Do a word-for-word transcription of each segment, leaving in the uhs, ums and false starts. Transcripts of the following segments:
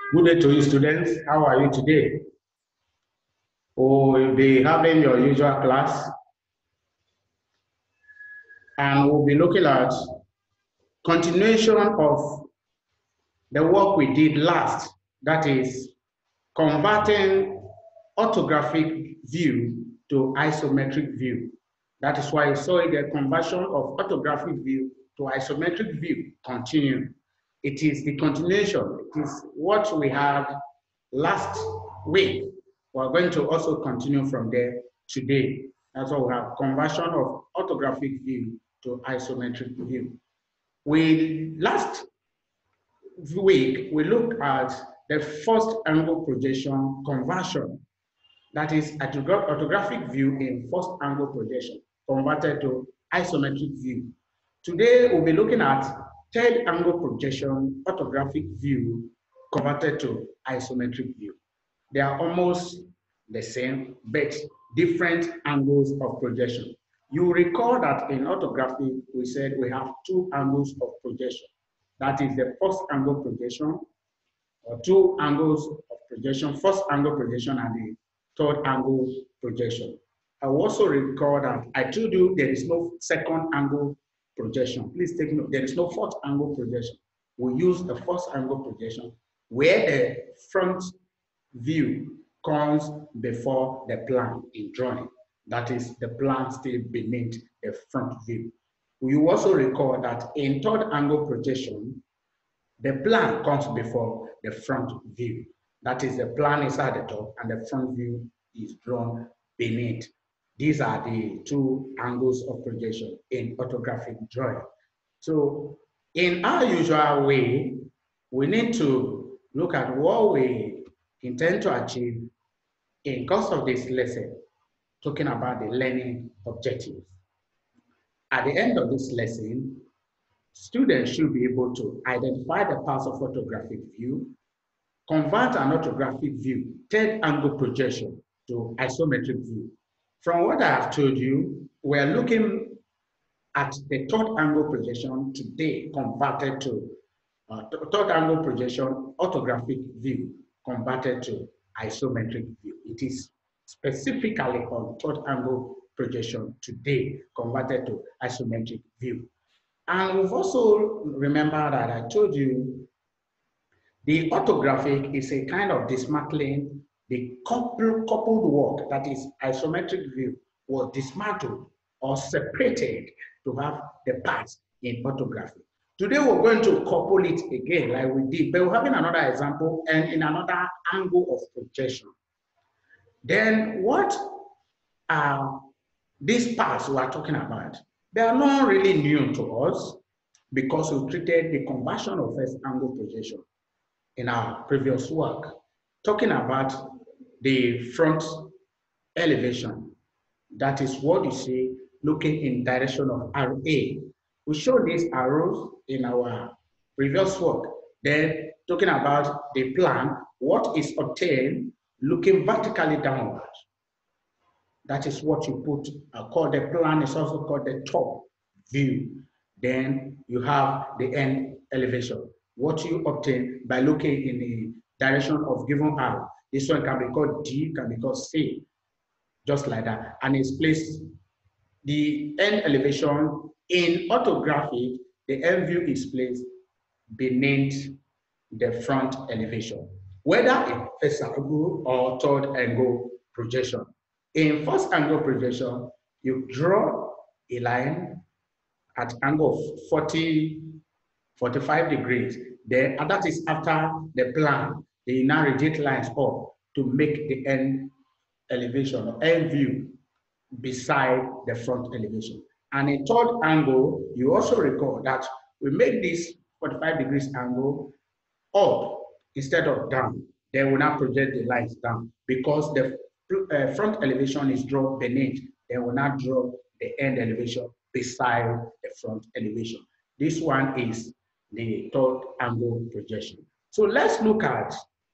Good day to you, students. How are you today? Oh, you'll be having your usual class, and we'll be looking at continuation of the work we did last, that is converting orthographic view to isometric view. That is why you saw the conversion of orthographic view to isometric view continue. It is the continuation. It is what we had last week. We're going to also continue from there today. That's why we have conversion of orthographic view to isometric view. We last week we looked at the first angle projection conversion. That is orthographic view in first angle projection converted to isometric view. Today we'll be looking at third angle projection orthographic view converted to isometric view. They are almost the same, but different angles of projection. You recall that in orthography, we said we have two angles of projection. That is the first angle projection, or two angles of projection, first angle projection and the third angle projection. I also recall that I told you there is no second angle projection. Please take note, there is no fourth angle projection. We use the first angle projection where the front view comes before the plan in drawing. That is the plan still beneath the front view. You also recall that in third angle projection, the plan comes before the front view. That is, the plan is at the top and the front view is drawn beneath. These are the two angles of projection in orthographic drawing. So in our usual way, we need to look at what we intend to achieve in course of this lesson, talking about the learning objectives. At the end of this lesson, students should be able to identify the parts of orthographic view, convert an orthographic view, third angle projection to isometric view. From what I have told you, we are looking at the third angle projection today converted to uh, third angle projection orthographic view converted to isometric view. It is specifically on third angle projection today converted to isometric view. And we've also remembered that I told you the orthographic is a kind of dismantling the coupled, coupled work, that is isometric view, was dismantled or separated to have the parts in orthography. Today we're going to couple it again like we did, but we're having another example and in another angle of projection. Then what are these parts we are talking about? They are not really new to us because we treated the conversion of first angle projection in our previous work, talking about the front elevation. That is what you see looking in direction of arrow A. We showed these arrows in our previous work. Then talking about the plan, what is obtained looking vertically downward. That is what you put, uh, called the plan, is also called the top view. Then you have the end elevation. What you obtain by looking in the direction of given arrow. This one can be called D, can be called C, just like that. And it's placed, the end elevation in orthographic, the end view is placed beneath the front elevation, whether in first angle or third angle projection. In first angle projection, you draw a line at angle of forty, forty-five degrees. Then, and that is after the plan, they now radiate lines up to make the end elevation or end view beside the front elevation. And in third angle, you also recall that we make this forty-five degrees angle up instead of down. Then we now project the lines down because the uh, front elevation is drawn beneath. Then we now draw the end elevation beside the front elevation. This one is the third angle projection. So let's look at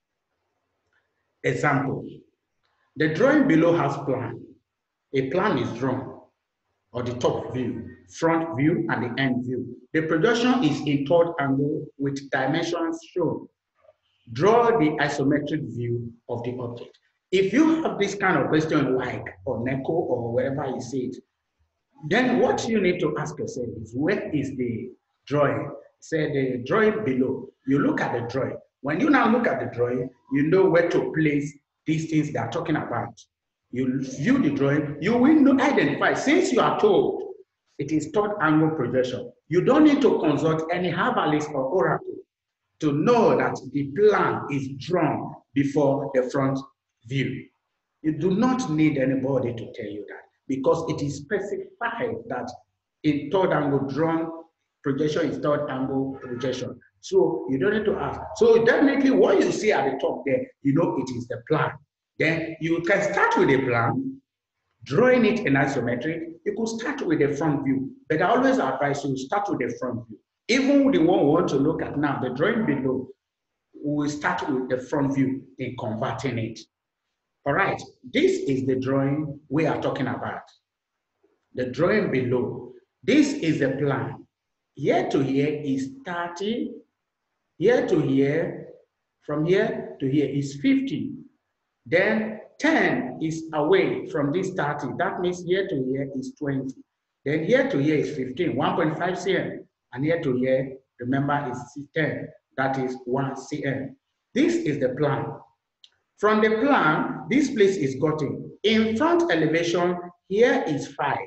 example. The drawing below has plan. A plan is drawn, or the top view, front view, and the end view. The projection is in third angle with dimensions shown. draw the isometric view of the object. If you have this kind of question like on NECO or wherever you see it, then what you need to ask yourself is, where is the drawing? Say the drawing below. You look at the drawing. When you now look at the drawing, you know where to place these things they are talking about. You view the drawing, you will know, identify. Since you are told it is third angle projection, you don't need to consult any herbalist or oracle to know that the plan is drawn before the front view. You do not need anybody to tell you that, because it is specified that in third angle drawn projection is third angle projection. So you don't need to ask. So definitely what you see at the top there, you know it is the plan. Then you can start with a plan, drawing it in isometric. You could start with the front view, but I always advise you start with the front view. Even the one we want to look at now, the drawing below, we will start with the front view in converting it. All right, this is the drawing we are talking about. The drawing below. This is the plan. Here to here is thirty. Here to here, from here to here is fifty. Then ten is away from this thirty. That means here to here is twenty. Then here to here is fifteen, one point five centimeters. And here to here, remember, is ten. That is one centimeter. This is the plan. From the plan, this place is gotten. In front elevation, here is five.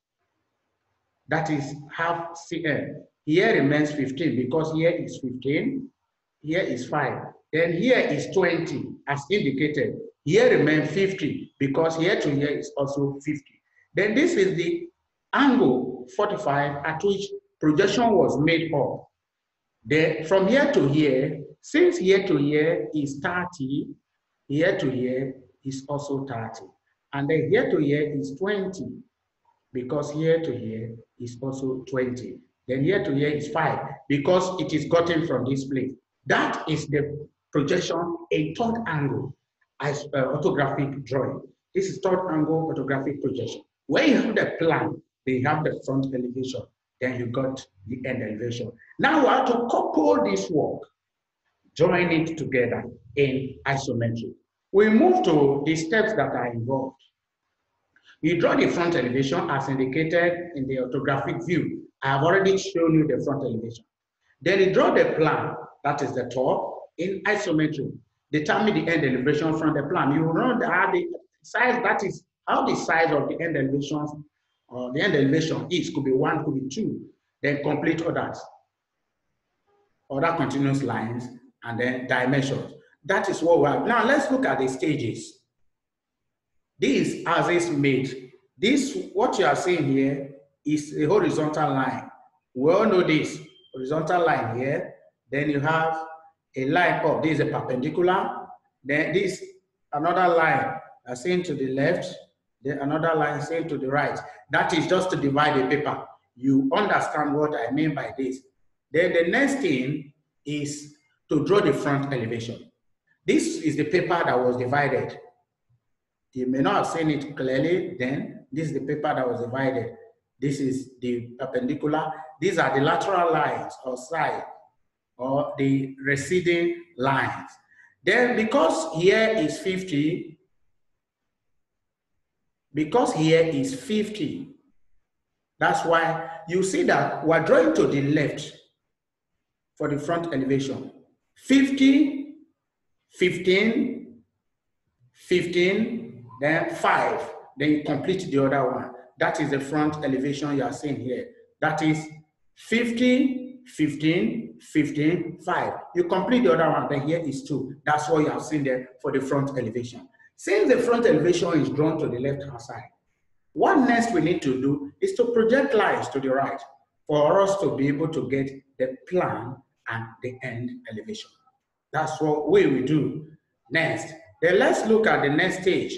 That is half centimeter. Here remains fifteen because here is fifteen. Here is five. Then here is twenty, as indicated. Here remains fifty because here to here is also fifty. Then this is the angle forty-five at which projection was made up. Then from here to here, since here to here is thirty, here to here is also thirty. And then here to here is twenty, because here to here is also twenty. Then here to here is five, because it is gotten from this place. That is the projection, a third angle as uh, orthographic drawing. This is third angle orthographic projection. Where you have the plan, they have the front elevation, then you got the end elevation. Now we have to couple this work, join it together in isometric. We move to the steps that are involved. You draw the front elevation as indicated in the orthographic view. I have already shown you the front elevation. Then you draw the plan, that is the top, in isometric. Determine the end elevation from the plan. You know the, the size, that is how the size of the end elevation or the end elevation is, could be one, could be two. Then complete others, other continuous lines, and then dimensions. That is what we have. Now let's look at the stages. This as is made. This, what you are seeing here, is a horizontal line. We all know this horizontal line here. Then you have a line up. This is a perpendicular. Then this another line uh, saying to the left. Then another line saying to the right. That is just to divide the paper. You understand what I mean by this. Then the next thing is to draw the front elevation. This is the paper that was divided. You may not have seen it clearly then. This is the paper that was divided. This is the perpendicular. These are the lateral lines or side or the receding lines. Then because here is fifty, because here is fifty, that's why you see that we're drawing to the left for the front elevation. fifty, fifteen, fifteen, then five, then you complete the other one. That is the front elevation you are seeing here. That is fifty, fifteen, fifteen, five. You complete the other one, then here is two. That's what you have seen there for the front elevation. Since the front elevation is drawn to the left-hand side, what next we need to do is to project lines to the right for us to be able to get the plan and the end elevation. That's what we will do next. Then let's look at the next stage.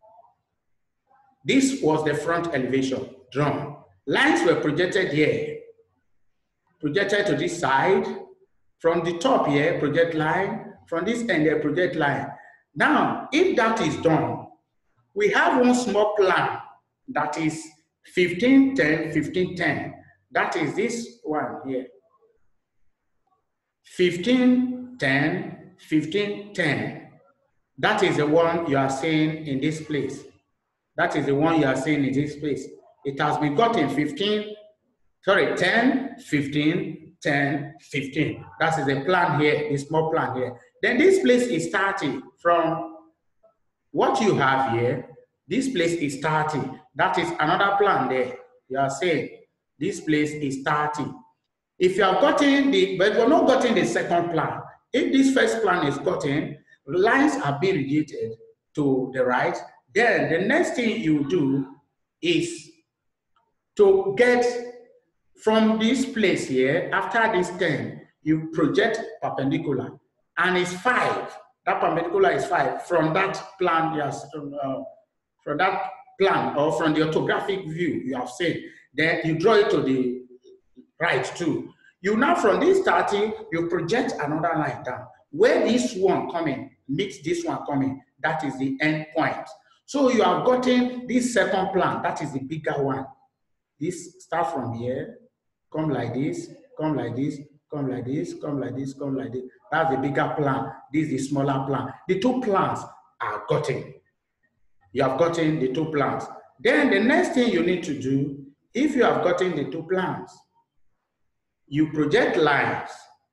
This was the front elevation drawn. Lines were projected here, projected to this side. From the top here, project line. From this end here, project line. Now, if that is done, we have one small plan that is fifteen, ten, fifteen, ten. That is this one here. fifteen, ten, fifteen, ten. That is the one you are seeing in this place. That is the one you are seeing in this place. It has been gotten fifteen, sorry, ten, fifteen, ten, fifteen. That is the plan here, the small plan here. Then this place is starting from what you have here. This place is starting. That is another plan there. You are saying this place is starting. If you have gotten the, but you're not gotten the second plan. If this first plan is gotten, lines are being radiated to the right, then the next thing you do is to get from this place here, after this ten, you project perpendicular, and it's five. That perpendicular is five from that plan, yes, uh, from that plan or from the orthographic view you have seen. Then you draw it to the right too. You now from this thirty, you project another line down. Where this one coming meets this one coming, that is the end point. So you have gotten this second plan, that is the bigger one. This start from here, come like this, come like this, come like this, come like this, come like this. That's the bigger plan. This is the smaller plan. The two plans are gotten. You have gotten the two plans. Then the next thing you need to do, if you have gotten the two plans, you project lines.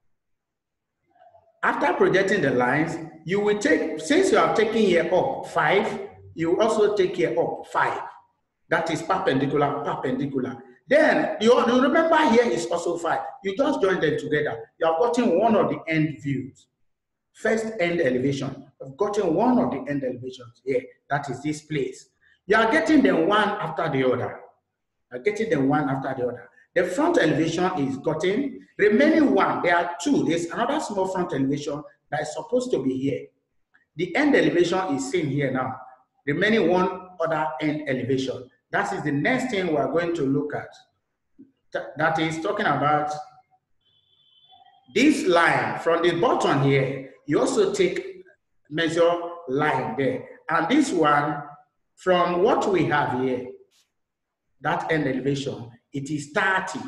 After projecting the lines, you will take, since you have taken here up five, you also take here up five. That is perpendicular, perpendicular. Then you, you remember here is also five. You just join them together. You have gotten one of the end views. First end elevation. You've gotten one of the end elevations here. That is this place. You are getting them one after the other. You are getting them one after the other. The front elevation is gotten. Remaining one, there are two. There's another small front elevation that is supposed to be here. The end elevation is seen here now. Remaining one other end elevation. That is the next thing we are going to look at. Th that is talking about this line from the bottom here. You also take measure line there. And this one, from what we have here, that end elevation, it is thirty.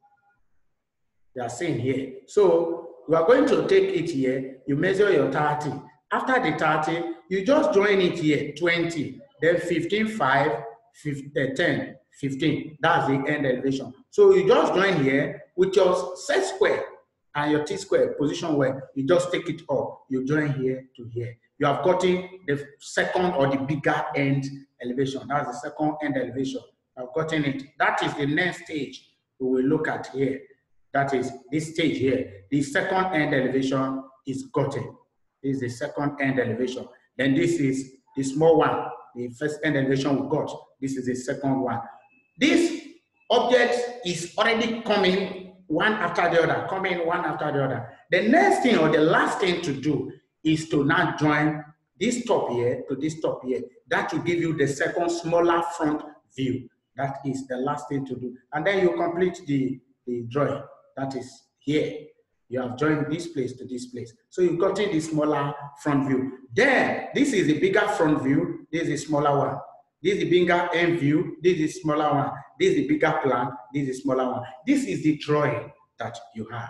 They are saying here. So we are going to take it here. You measure your thirty. After the thirty, you just join it here, twenty. Then fifteen, five, fifteen, ten, fifteen. That's the end elevation. So you just join here with your set square and your T square position where you just take it up. You join here to here. You have gotten the second or the bigger end elevation. That's the second end elevation. I've gotten it. That is the next stage we will look at here. That is this stage here. The second end elevation is gotten. This is the second end elevation. Then this is the small one. The first end elevation we got. This is the second one. This object is already coming one after the other, coming one after the other. The next thing or the last thing to do is to now join this top here to this top here. That will give you the second smaller front view. That is the last thing to do. And then you complete the, the drawing. That is here. You have joined this place to this place. So you've gotten the smaller front view. Then, this is the bigger front view. This is the smaller one. This is the bigger end view. This is the smaller one. This is the bigger plan. This is the smaller one. This is the drawing that you have.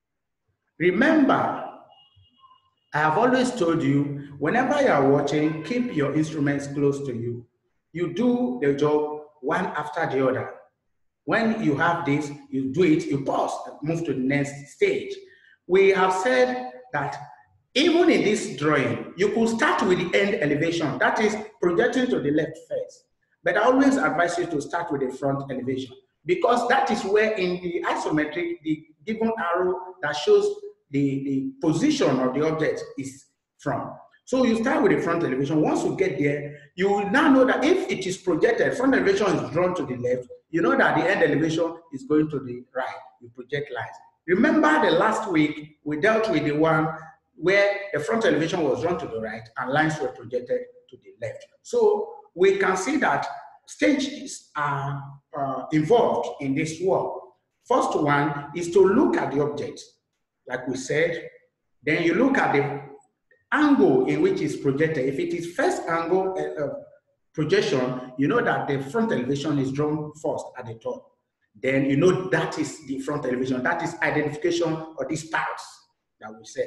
Remember, I have always told you, whenever you are watching, keep your instruments close to you. You do the job one after the other. When you have this, you do it, you pause, move to the next stage. We have said that even in this drawing, you could start with the end elevation, that is projecting to the left first. But I always advise you to start with the front elevation, because that is where in the isometric, the given arrow that shows the, the position of the object is from. So you start with the front elevation. Once you get there, you will now know that if it is projected, front elevation is drawn to the left, you know that the end elevation is going to the right. You project lines. Remember the last week, we dealt with the one where the front elevation was drawn to the right and lines were projected to the left. So we can see that stages are uh, involved in this work. First one is to look at the object, like we said. Then you look at the angle in which it's projected. If it is first angle uh, projection, you know that the front elevation is drawn first at the top. Then you know that is the front elevation. That is identification of these parts that we said.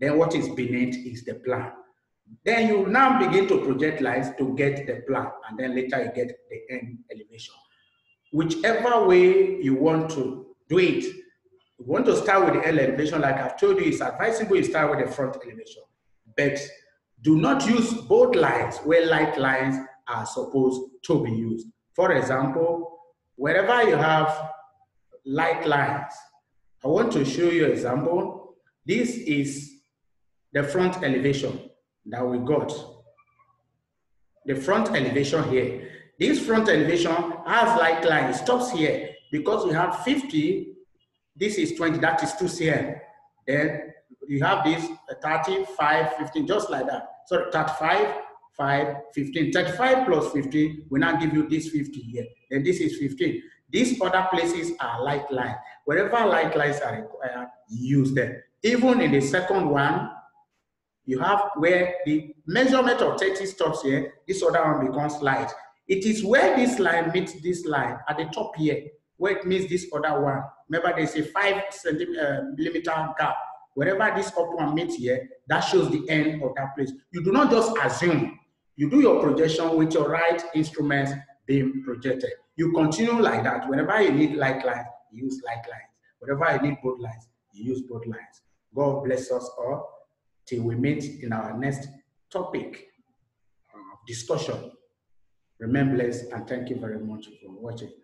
Then what is beneath is the plan. Then you now begin to project lines to get the plan, and then later you get the end elevation. Whichever way you want to do it, you want to start with the end elevation, like I've told you, it's advisable you start with the front elevation. But do not use bold lines where light lines are supposed to be used. For example, wherever you have light lines, I want to show you an example. This is the front elevation that we got. The front elevation here. This front elevation has light line. It stops here because we have fifty. This is twenty. That is two centimeters. Then you have this thirty, five, fifteen, just like that. So thirty-five, five, fifteen. thirty-five plus fifteen will now give you this fifty here. Then this is fifteen. These other places are light lines. Wherever light lines are required, use them. Even in the second one, you have where the measurement of thirty stops here, this other one becomes light. It is where this line meets this line at the top here, where it meets this other one. Remember, there's a five centimeter gap. Wherever this up one meets here, that shows the end of that place. You do not just assume. You do your projection with your right instruments being projected. You continue like that. Whenever you need light lines, you use light lines. Whenever you need both lines, you use both lines. God bless us all till we meet in our next topic of discussion. Remain blessed, and thank you very much for watching.